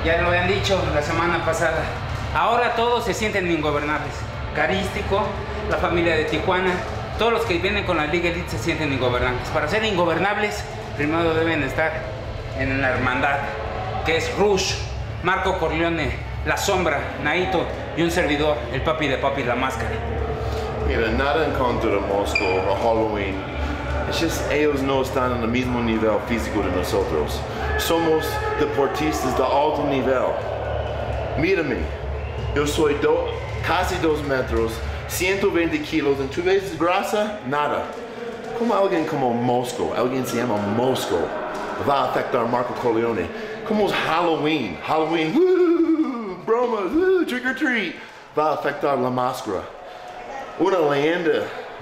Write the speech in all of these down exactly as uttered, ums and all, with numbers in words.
ya lo habían dicho la semana pasada. Ahora todos se sienten ingobernables. Carístico, la familia de Tijuana, todos los que vienen con la Liga Elite se sienten ingobernables. Para ser ingobernables, primero deben estar en la hermandad, que es Rush, Marco Corleone, La Sombra, Naito y un servidor, el papi de papi, La Máscara. Mira, nada en contra de Moscow o Halloween. Es just ellos no están en el mismo nivel físico de nosotros. Somos deportistas de alto nivel. Mírame, yo soy do, casi dos metros, ciento veinte kilos, ¿y tú ves grasa? Nada. Como alguien como Moscow, alguien se llama Moscow, va a afectar a Marco Corleone. Como es Halloween, Halloween, woo, bromas, woo, trick or treat, va a afectar La Máscara. Una leyenda.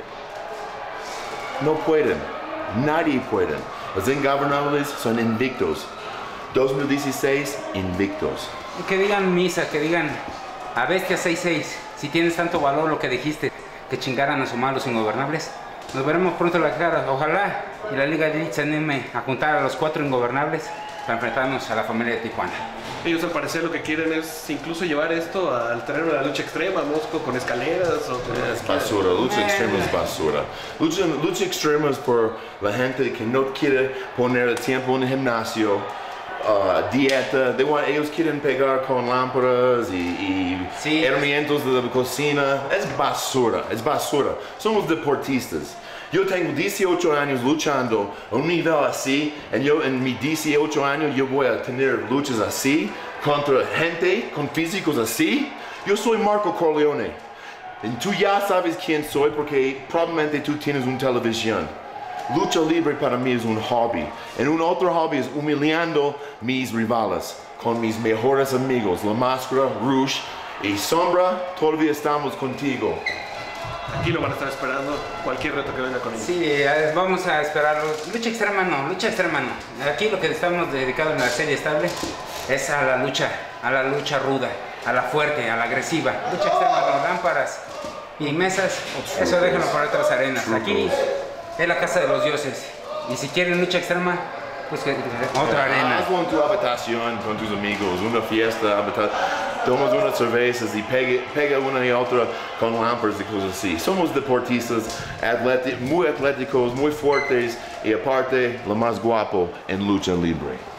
No pueden, nadie puede. Los ingobernables son invictos. dos mil dieciséis, invictos. Y que digan misa, que digan a Bestia seis seis, si tienes tanto valor lo que dijiste, que chingaran a su madre los ingobernables. Nos veremos pronto la cara. Ojalá y la Liga Elite se anime a juntar a los cuatro ingobernables para enfrentarnos a la familia de Tijuana. Ellos al parecer lo que quieren es incluso llevar esto al terreno de la lucha extrema, Mosco, con escaleras o con... Es basura, lucha extrema es basura. Lucha, lucha extrema es por la gente que no quiere poner el tiempo en el gimnasio, uh, dieta, they want, ellos quieren pegar con lámparas y, y sí, herramientas de la cocina. Es basura, es basura. Somos deportistas. Yo tengo dieciocho años luchando a un nivel así, y yo en mis dieciocho años yo voy a tener luchas así, contra gente con físicos así. Yo soy Marco Corleone, y tú ya sabes quién soy porque probablemente tú tienes una televisión. Lucha libre para mí es un hobby, y un otro hobby es humillando mis rivales, con mis mejores amigos, La Máscara, Rush y Sombra, todavía estamos contigo. Aquí lo van a estar esperando, cualquier reto que venga con ellos. Sí, vamos a esperarlo. Lucha extrema no, lucha extrema no. Aquí lo que estamos dedicados en la serie estable es a la lucha, a la lucha ruda, a la fuerte, a la agresiva. Lucha extrema no, lámparas y mesas, eso déjenlo para otras arenas. Aquí es la casa de los dioses. Y si quieren lucha extrema, pues que otra arena. Hazlo en tu habitación con tus amigos, una fiesta, tomas unas cervezas y pega, pega una y otra con lámparas y cosas así. Somos deportistas atleti- muy atléticos, muy fuertes y aparte lo más guapo en lucha libre.